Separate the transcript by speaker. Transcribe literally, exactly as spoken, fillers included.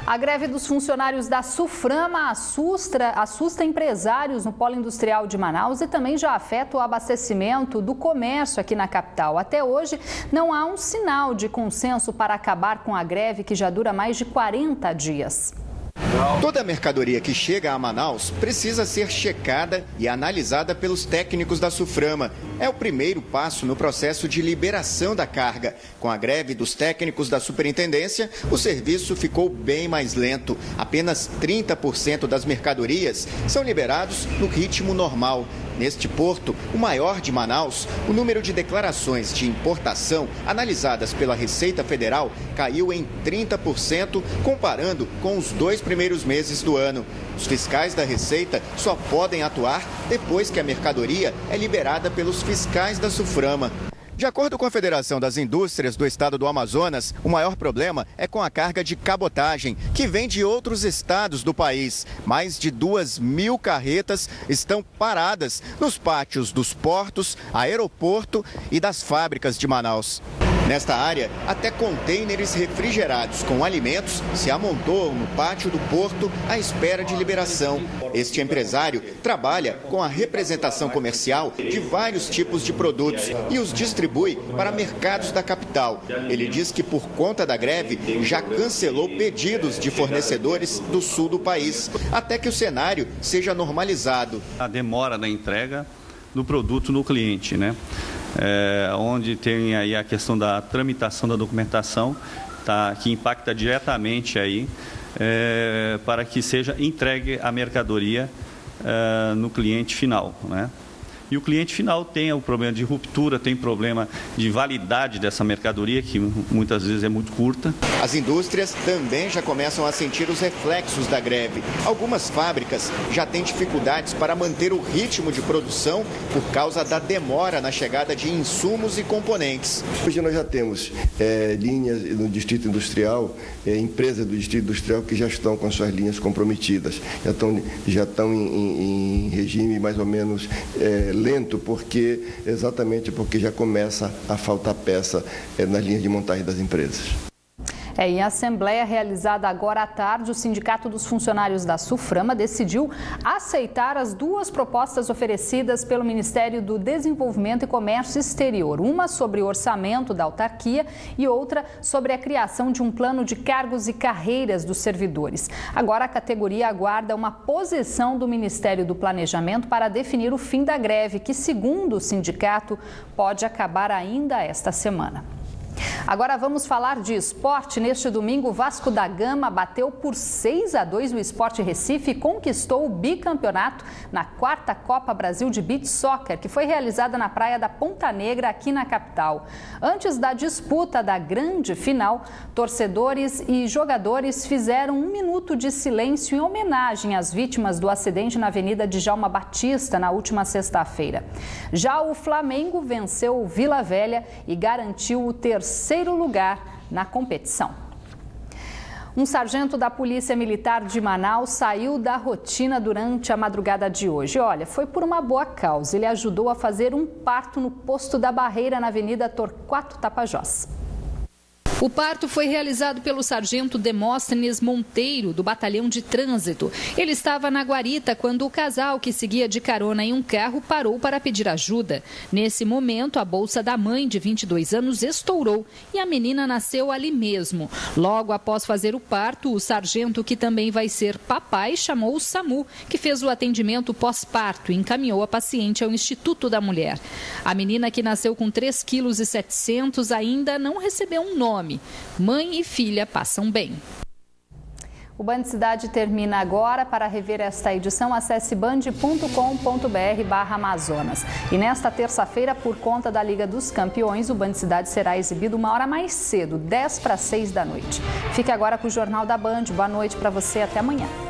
Speaker 1: A greve dos funcionários da Suframa assusta, assusta empresários no polo industrial de Manaus e também já afeta o abastecimento do comércio aqui na capital. Até hoje, não há um sinal de consenso para acabar com a greve que já dura mais de quarenta dias.
Speaker 2: Toda mercadoria que chega a Manaus precisa ser checada e analisada pelos técnicos da Suframa. É o primeiro passo no processo de liberação da carga. Com a greve dos técnicos da superintendência, o serviço ficou bem mais lento. Apenas trinta por cento das mercadorias são liberados no ritmo normal. Neste porto, o maior de Manaus, o número de declarações de importação analisadas pela Receita Federal caiu em trinta por cento, comparando com os dois primeiros meses do ano. Os fiscais da Receita só podem atuar depois que a mercadoria é liberada pelos fiscais da Suframa. De acordo com a Federação das Indústrias do Estado do Amazonas, o maior problema é com a carga de cabotagem, que vem de outros estados do país. Mais de duas mil carretas estão paradas nos pátios dos portos, aeroporto e das fábricas de Manaus. Nesta área, até contêineres refrigerados com alimentos se amontoam no pátio do porto à espera de liberação. Este empresário trabalha com a representação comercial de vários tipos de produtos e os distribui para mercados da capital. Ele diz que por conta da greve já cancelou pedidos de fornecedores do sul do país, até que o cenário seja normalizado.
Speaker 3: A demora da entrega do produto no cliente, né? É, onde tem aí a questão da tramitação da documentação, tá, que impacta diretamente aí, é, para que seja entregue a mercadoria é, no cliente final, né? E o cliente final tem o problema de ruptura, tem problema de validade dessa mercadoria, que muitas vezes é muito curta.
Speaker 2: As indústrias também já começam a sentir os reflexos da greve. Algumas fábricas já têm dificuldades para manter o ritmo de produção por causa da demora na chegada de insumos e componentes.
Speaker 4: Hoje nós já temos é, linhas no Distrito Industrial, é, empresas do Distrito Industrial que já estão com suas linhas comprometidas, já estão, já estão em, em, em regime mais ou menos é, lento, porque exatamente porque já começa a faltar peça é, nas linhas de montagem das empresas.
Speaker 1: É, em assembleia realizada agora à tarde, o Sindicato dos Funcionários da Suframa decidiu aceitar as duas propostas oferecidas pelo Ministério do Desenvolvimento e Comércio Exterior. Uma sobre o orçamento da autarquia e outra sobre a criação de um plano de cargos e carreiras dos servidores. Agora a categoria aguarda uma posição do Ministério do Planejamento para definir o fim da greve, que, segundo o sindicato, pode acabar ainda esta semana. Agora vamos falar de esporte. Neste domingo, o Vasco da Gama bateu por seis a dois o Sport Recife e conquistou o bicampeonato na quarta Copa Brasil de Beach Soccer, que foi realizada na praia da Ponta Negra, aqui na capital. Antes da disputa da grande final, torcedores e jogadores fizeram um minuto de silêncio em homenagem às vítimas do acidente na Avenida Djalma Batista na última sexta-feira. Já o Flamengo venceu o Vila Velha e garantiu o terceiro terceiro lugar na competição. Um sargento da Polícia Militar de Manaus saiu da rotina durante a madrugada de hoje. Olha, foi por uma boa causa. Ele ajudou a fazer um parto no posto da Barreira, na Avenida Torquato Tapajós. O parto foi realizado pelo sargento Demóstenes Monteiro, do Batalhão de Trânsito. Ele estava na guarita quando o casal, que seguia de carona em um carro, parou para pedir ajuda. Nesse momento, a bolsa da mãe, de vinte e dois anos, estourou e a menina nasceu ali mesmo. Logo após fazer o parto, o sargento, que também vai ser papai, chamou o SAMU, que fez o atendimento pós-parto e encaminhou a paciente ao Instituto da Mulher. A menina, que nasceu com três quilos e setecentos, ainda não recebeu um nome. Mãe e filha passam bem. O Band Cidade termina agora. Para rever esta edição, acesse band ponto com ponto br barra Amazonas. E nesta terça-feira, por conta da Liga dos Campeões, o Band Cidade será exibido uma hora mais cedo, dez para seis da noite. Fique agora com o Jornal da Band. Boa noite para você, até amanhã.